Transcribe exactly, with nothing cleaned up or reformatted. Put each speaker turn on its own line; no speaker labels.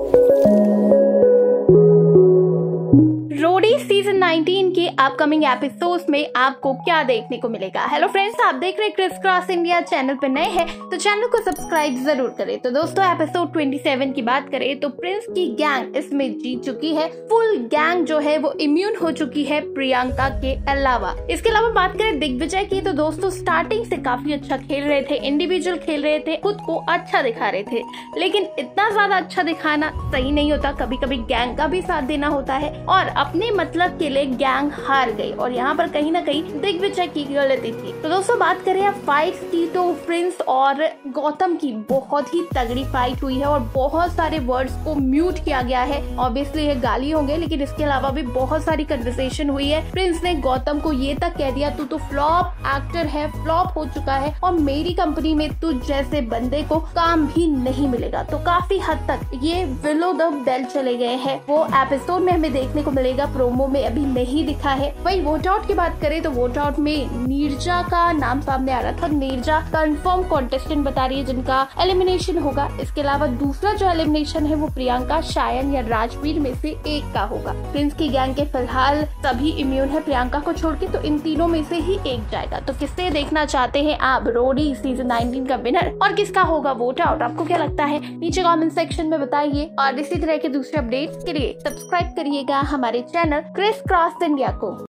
रोडी season nineteen के upcoming episodes में आपको क्या देखने को मिलेगा। हेलो फ्रेंड्स, आप देख रहे हैं क्रिस क्रॉस इंडिया। चैनल पर नए हैं तो चैनल को सब्सक्राइब जरूर करें। तो दोस्तों, एपिसोड सत्ताईस की बात करें तो प्रिंस की गैंग इसमें जीत चुकी है। फुल गैंग जो है वो इम्यून हो चुकी है प्रियंका के अलावा। इसके अलावा बात करें दिग्विजय की तो दोस्तों स्टार्टिंग से काफी अच्छा खेल रहे थे, इंडिविजुअल खेल रहे थे, खुद को अच्छा दिखा रहे थे, लेकिन इतना ज्यादा अच्छा दिखाना सही नहीं होता। कभी कभी गैंग का भी साथ देना होता है और अपने मतलब के लिए गैंग हार गई और यहाँ पर कहीं ना कहीं दिग्विजय की गलती थी। तो दोस्तों बात करें अब फाइट्स की तो प्रिंस और गौतम की बहुत ही तगड़ी फाइट हुई है और बहुत सारे वर्ड्स को म्यूट किया गया है। ऑब्वियसली ये गाली होंगे, लेकिन इसके अलावा भी बहुत सारी कन्वर्सेशन हुई है। प्रिंस ने गौतम को ये तक कह दिया, तू तो फ्लॉप एक्टर है, फ्लॉप हो चुका है और मेरी कंपनी में तुझ जैसे बंदे को काम भी नहीं मिलेगा। तो काफी हद तक ये बिलो द बेल्ट चले गए हैं। वो एपिसोड में हमें देखने को मिलेगा, प्रोमो में अभी नहीं दिखा है। वही वोट आउट की बात करें तो वोट आउट में नीरजा का नाम सामने आ रहा था। नीरजा कंफर्म कॉन्टेस्टेंट बता रही है जिनका एलिमिनेशन होगा। इसके अलावा दूसरा जो एलिमिनेशन है वो प्रियंका, शायन या राजवीर में से एक का होगा। प्रिंस की गैंग के फिलहाल सभी इम्यून है प्रियंका को छोड़ के, तो इन तीनों में से ही एक जाएगा। तो किससे देखना चाहते हैं आप रोडी सीजन नाइनटीन का विनर और किसका होगा वोट आउट? आपको क्या लगता है नीचे कमेंट सेक्शन में बताइए और इसी तरह के दूसरे अपडेट्स के लिए सब्सक्राइब करिएगा हमारे चैनल क्रिस क्रॉस इंडिया को।